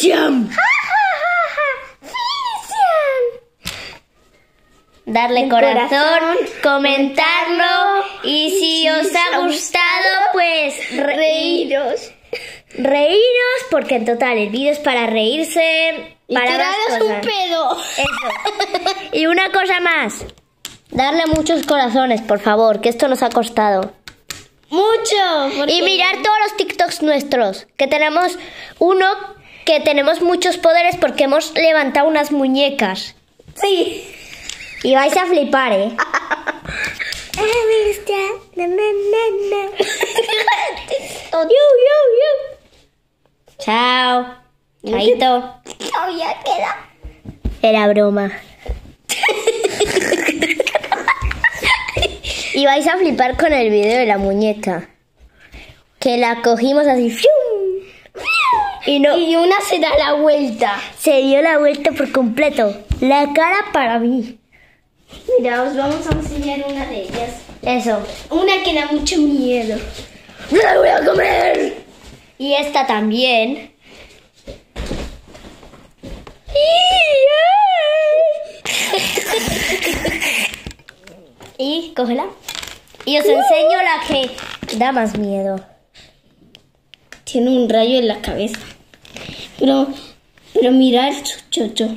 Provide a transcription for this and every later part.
Finisham. Darle corazón, comentarlo y si os ha gustado, pues reíros. Reíros porque en total el vídeo es para reírse, Y para tiraros más un cosas. pedo. Eso. Y una cosa más. Darle muchos corazones, por favor, que esto nos ha costado. Mucho. Y mirar todos los TikToks nuestros, que tenemos uno que tenemos muchos poderes porque hemos levantado unas muñecas. Sí. Y vais a flipar, ¿eh? Chao. Chaito. Todavía queda. Era broma. Y vais a flipar con el video de la muñeca. Que la cogimos así. ¡fium! Y no. Y una se da la vuelta. Se dio la vuelta por completo. La cara para mí. Mira, os vamos a enseñar una de ellas. Eso. Una que da mucho miedo. ¡Me la voy a comer! Y esta también. Y cógela. Y os enseño la que da más miedo. Tiene un rayo en la cabeza. Pero mirad su chocho.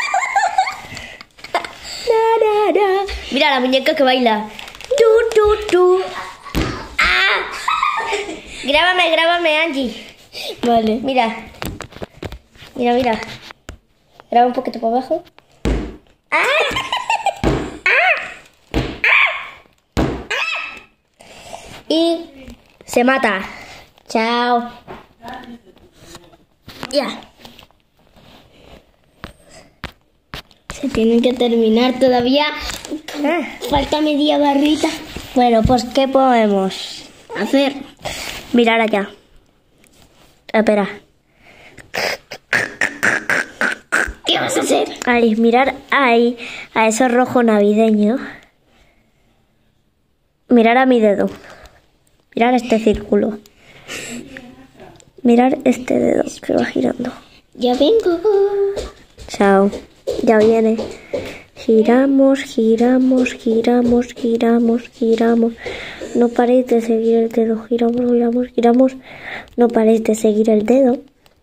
Mira la muñeca que baila. Tu. ¡Ah! Grábame, Angie. Vale. Mira. Graba un poquito para abajo. Y se mata. Chao. Ya. Se tiene que terminar todavía. Falta media barrita. Bueno, pues ¿qué podemos Hacer. mirar allá? Espera. ¿Qué vas a hacer? Ahí, mirar ahí, a eso rojo navideño. Mirar a mi dedo. Mirar este círculo. Mirar este dedo que va girando. Ya vengo. Chao. Ya viene. Giramos. No paréis de seguir el dedo. Giramos. No paréis de seguir el dedo.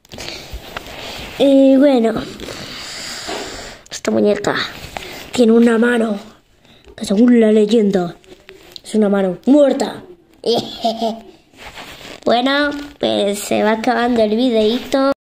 Y bueno. Esta muñeca tiene una mano que según la leyenda es una mano muerta. Bueno, pues se va acabando el videíto.